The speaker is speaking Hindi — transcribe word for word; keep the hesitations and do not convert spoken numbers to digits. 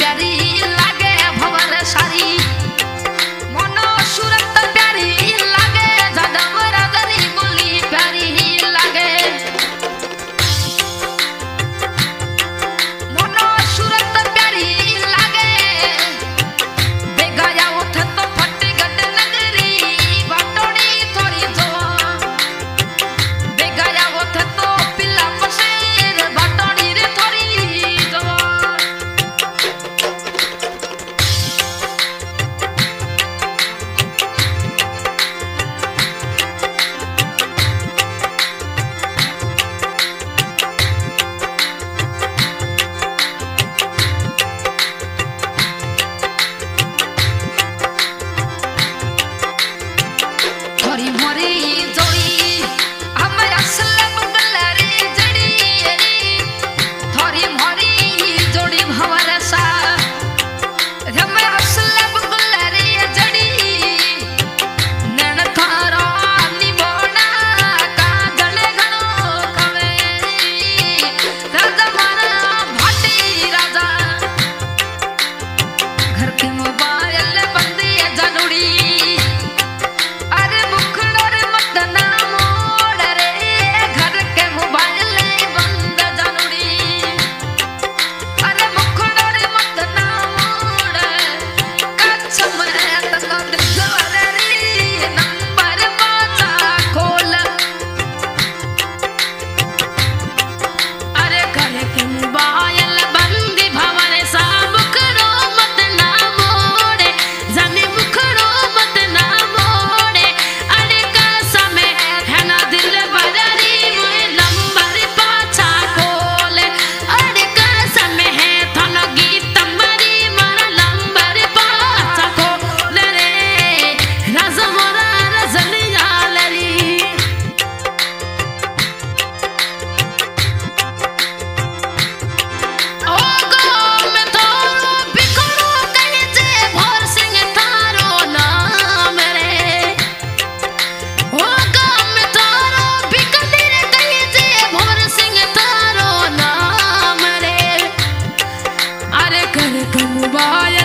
प्यारी लागे भवर सारी मनो सूरत प्यारी लागे जदम रजनी बोली प्यारी लागे मनो सूरत प्यारी लागे बेगाया उठ तो फतेहगढ़ नगरी बाटोड़ी थोड़ी जो बेगाया उठ तो पिला पसेर बाटोड़ी रे थोड़ी जो थोड़ी मोरी जोड़ी हमें असल बगलरे जड़ी थोड़ी मोरी जोड़ी भवर सा हमें असल बगलरे जड़ी नैन थारो निबोना काजल घणो खवे राजा मारा भाटी राजा घर के मोबाइल बंदी जनुड़ी अरे मुखड़र मत ना मोड़ रे घर के मोबाइल बंद जनुड़ी अरे मुखड़र मत ना मोड़ कच्छ में तक दिखवर रे नंबर पाचा खोल अरे घर के मोबाइल बंदी भवन सा मुखड़ो मत ना मोड़े जाने मुखड़ो मत ना मोड़े अरे कसम है ना दिल बदरी मुझे नंबर पाछा खोले अरे कसम है थाना गीत मरी मारा नंबर पाछा खोले रे रजमोरा रजलिया लरी ओ गो मैं थारो बिखरो कहे जे भोर सिंह थारो नाम रे ओ गम थारो बिकदर कहे जे भोर सिंह थारो नाम रे अरे कर कर मोबाइल